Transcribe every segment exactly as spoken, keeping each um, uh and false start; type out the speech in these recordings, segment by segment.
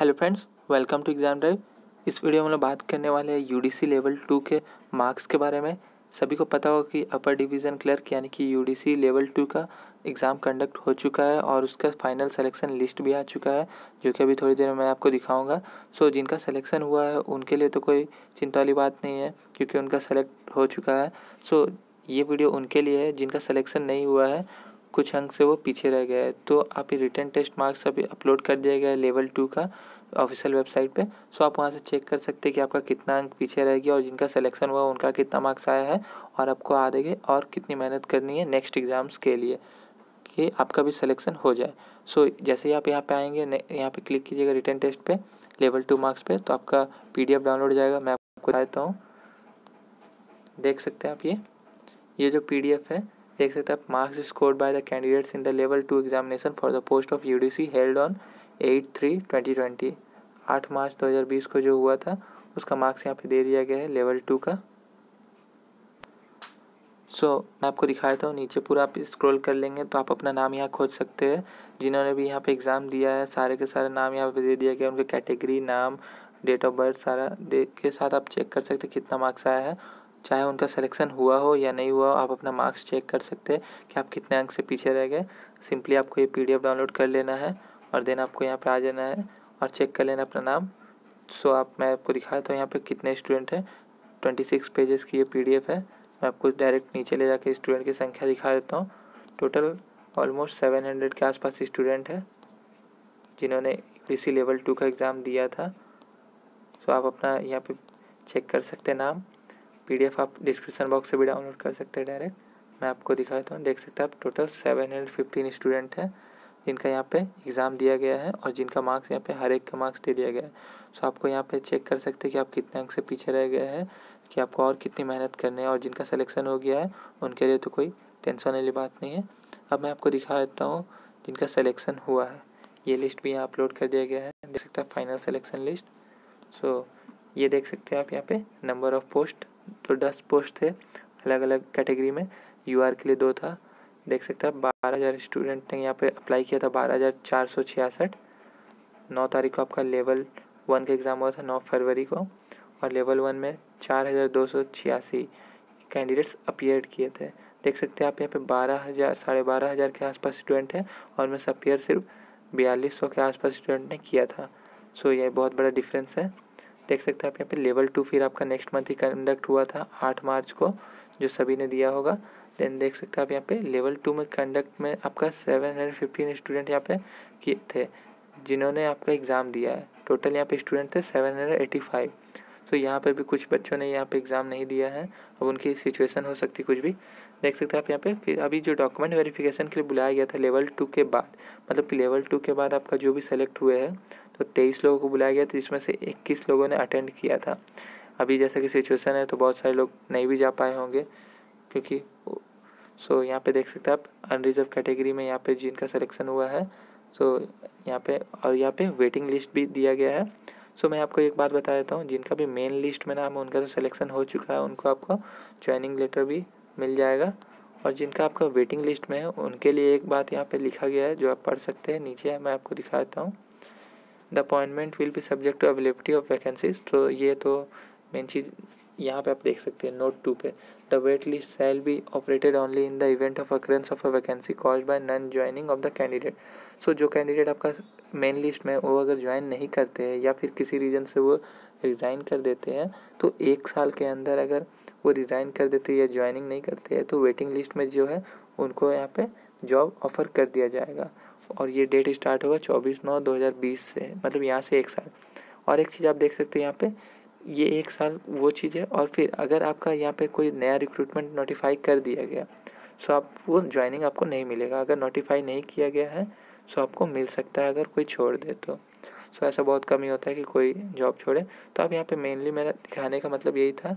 Hello friends, welcome to exam drive. इस video में हम लोग बात करने वाले हैं यूडीसी लेवल टू के मार्क्स के बारे में। सभी को पता होगा कि अपर डिवीज़न क्लर्क यानी कि यूडीसी लेवल टू का एग्ज़ाम कंडक्ट हो चुका है और उसका फाइनल सिलेक्शन लिस्ट भी आ चुका है, जो कि अभी थोड़ी देर में मैं आपको दिखाऊंगा। सो जिनका सिलेक्शन हुआ है उनके लिए तो कोई चिंता वाली बात नहीं है, क्योंकि उनका सेलेक्ट हो चुका है। सो ये वीडियो उनके लिए है जिनका सिलेक्शन नहीं हुआ है, कुछ अंक से वो पीछे रह गया है। तो आप ये रिटन टेस्ट मार्क्स अभी अपलोड कर दिया गया है लेवल टू का ऑफिशियल वेबसाइट पे। सो आप वहाँ से चेक कर सकते हैं कि आपका कितना अंक पीछे रह गया और जिनका सिलेक्शन हुआ उनका कितना मार्क्स आया है, और आपको आगे और कितनी मेहनत करनी है नेक्स्ट एग्ज़ाम्स के लिए कि आपका भी सिलेक्शन हो जाए। सो जैसे ही आप यहाँ पे आएंगे, यहाँ पे क्लिक कीजिएगा रिटन टेस्ट पे लेवल टू मार्क्स पे, तो आपका पीडीएफ डाउनलोड हो जाएगा। मैं आपको दिखाता हूँ, देख सकते हैं आप ये ये जो पीडीएफ है, देख सकते हैं आप। Marks scored by the candidates in the level two examination for the post of UDC held on eight three twenty twenty आठ मार्च दो हज़ार बीस को जो हुआ था उसका मार्क्स यहाँ पे दे दिया गया है लेवल टू का। सो so, मैं आपको दिखाया था नीचे पूरा आप स्क्रॉल कर लेंगे तो आप अपना नाम यहाँ खोज सकते हैं। जिन्होंने भी यहाँ पे एग्ज़ाम दिया है सारे के सारे नाम यहाँ पे दे दिया गया, उनके कैटेगरी, नाम, डेट ऑफ बर्थ सारा दे के साथ आप चेक कर सकते हैं कितना मार्क्स आया है। चाहे उनका सिलेक्शन हुआ हो या नहीं हुआ हो, आप अपना मार्क्स चेक कर सकते हैं कि आप कितने अंक से पीछे रह गए। सिंपली आपको ये पीडीएफ डाउनलोड कर लेना है और देन आपको यहाँ पे आ जाना है और चेक कर लेना अपना नाम। सो आप मैं आपको दिखाया था यहाँ पे कितने स्टूडेंट हैं। ट्वेंटी सिक्स पेजेस की ये पीडीएफ है। मैं आपको डायरेक्ट नीचे ले जाके स्टूडेंट की संख्या दिखा देता हूँ। टोटल ऑलमोस्ट सेवन हंड्रेड के आसपास स्टूडेंट है जिन्होंने यूडीसी लेवल टू का एग्ज़ाम दिया था। सो आप अपना यहाँ पे चेक कर सकते हैं नाम। पीडीएफ आप डिस्क्रिप्शन बॉक्स से भी डाउनलोड कर सकते हैं डायरेक्ट। मैं आपको दिखाता हूँ, देख सकते हैं आप। Total seven hundred fifteen student हैं जिनका यहाँ पे एग्ज़ाम दिया गया है और जिनका मार्क्स यहाँ पे हर एक का मार्क्स दे दिया गया है। सो आपको यहाँ पे चेक कर सकते हैं कि आप कितने अंक से पीछे रह गए हैं, कि आपको और कितनी मेहनत करनी है। और जिनका सिलेक्शन हो गया है उनके लिए तो कोई टेंशन वाली बात नहीं है। अब मैं आपको दिखा देता हूँ जिनका सिलेक्शन हुआ है। ये लिस्ट भी यहाँ अपलोड कर दिया गया है, देख सकते हैं फाइनल सिलेक्शन लिस्ट। सो ये देख सकते हैं आप यहाँ पे नंबर ऑफ़ पोस्ट, तो दस पोस्ट थे अलग अलग कैटेगरी में। यूआर के लिए दो था, देख सकते हैं आप। बारह हज़ार स्टूडेंट ने यहाँ पे अप्लाई किया था, बारह हज़ार चार सौ छियासठ। नौ तारीख को आपका लेवल वन का एग्ज़ाम हुआ था, नौ फरवरी को। और लेवल वन में चार हज़ार दो सौ छियासी कैंडिडेट्स अपीयर किए थे। देख सकते हैं आप यहाँ पे बारह हज़ार साढ़े बारह हज़ार के आसपास स्टूडेंट हैं और उनमें से अपीयर सिर्फ बयालीस सौ के आसपास स्टूडेंट ने किया था। सो ये बहुत बड़ा डिफरेंस है। देख सकते हैं आप यहाँ पे लेवल टू फिर आपका नेक्स्ट मंथ ही कंडक्ट हुआ था आठ मार्च को, जो सभी ने दिया होगा। देन देख सकते हैं आप यहाँ पे लेवल टू में कंडक्ट में आपका सेवन हंड्रेड फिफ्टीन स्टूडेंट यहाँ पे किए थे जिन्होंने आपका एग्ज़ाम दिया है। टोटल यहाँ पे स्टूडेंट थे सेवन हंड्रेड एटी फाइव। तो यहाँ पे भी कुछ बच्चों ने यहाँ पे एग्ज़ाम नहीं दिया है, अब उनकी सिचुएशन हो सकती कुछ भी। देख सकते हैं आप यहाँ पे। फिर अभी जो डॉक्यूमेंट वेरिफिकेशन के लिए बुलाया गया था लेवल टू के बाद, मतलब कि लेवल टू के बाद आपका जो भी सेलेक्ट हुए हैं, तो तेईस लोगों को बुलाया गया था जिसमें से इक्कीस लोगों ने अटेंड किया था। अभी जैसा कि सिचुएशन है तो बहुत सारे लोग नहीं भी जा पाए होंगे, क्योंकि सो यहाँ पे देख सकते हैं आप अनरिजर्व कैटेगरी में यहाँ पे जिनका सिलेक्शन हुआ है। सो यहाँ पे और यहाँ पे वेटिंग लिस्ट भी दिया गया है। सो मैं आपको एक बात बता देता हूँ, जिनका भी मेन लिस्ट में नाम है उनका तो सिलेक्शन हो चुका है, उनको आपको ज्वाइनिंग लेटर भी मिल जाएगा। और जिनका आपका वेटिंग लिस्ट में है उनके लिए एक बात यहाँ पे लिखा गया है जो आप पढ़ सकते हैं। नीचे मैं आपको दिखा देता हूँ। The appointment will be subject to availability of vacancies. तो ये तो मेन चीज़ यहाँ पे आप देख सकते हैं नोट टू पे। The wait list shall be operated only in the event of occurrence of a vacancy caused by non joining of the candidate. So जो कैंडिडेट आपका मेन लिस्ट में वो अगर ज्वाइन नहीं करते हैं या फिर किसी रीज़न से वो रिज़ाइन कर देते हैं, तो एक साल के अंदर अगर वो रिज़ाइन कर देते हैं या ज्वाइनिंग नहीं करते हैं तो वेटिंग लिस्ट में जो है उनको यहाँ पे जॉब ऑफ़र कर दिया जाएगा। और ये डेट स्टार्ट होगा चौबीस नौ दो हज़ार बीस से, मतलब यहाँ से एक साल। और एक चीज़ आप देख सकते हैं यहाँ पे, ये एक साल वो चीज़ है। और फिर अगर आपका यहाँ पे कोई नया रिक्रूटमेंट नोटिफाई कर दिया गया, सो आप वो ज्वाइनिंग आपको नहीं मिलेगा। अगर नोटिफाई नहीं किया गया है सो आपको मिल सकता है अगर कोई छोड़ दे तो। सो ऐसा बहुत कम ही होता है कि कोई जॉब छोड़े। तो अब यहाँ पे मेनली मेरा दिखाने का मतलब यही था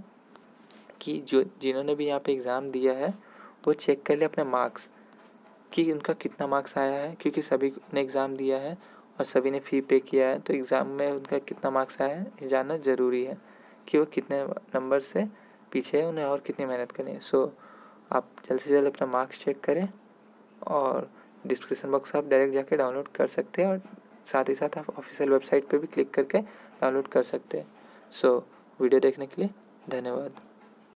कि जो जिन्होंने भी यहाँ पे एग्ज़ाम दिया है वो चेक कर ले अपने मार्क्स कि उनका कितना मार्क्स आया है, क्योंकि सभी ने एग्ज़ाम दिया है और सभी ने फ़ी पे किया है, तो एग्ज़ाम में उनका कितना मार्क्स आया है ये जानना ज़रूरी है कि वो कितने नंबर से पीछे है, उन्हें और कितनी मेहनत करनी है। सो आप जल्द से जल्द अपना मार्क्स चेक करें और डिस्क्रिप्शन बॉक्स आप डायरेक्ट जाके डाउनलोड कर सकते हैं और साथ ही साथ आप ऑफिशियल वेबसाइट पे भी क्लिक करके डाउनलोड कर सकते हैं। सो वीडियो देखने के लिए धन्यवाद।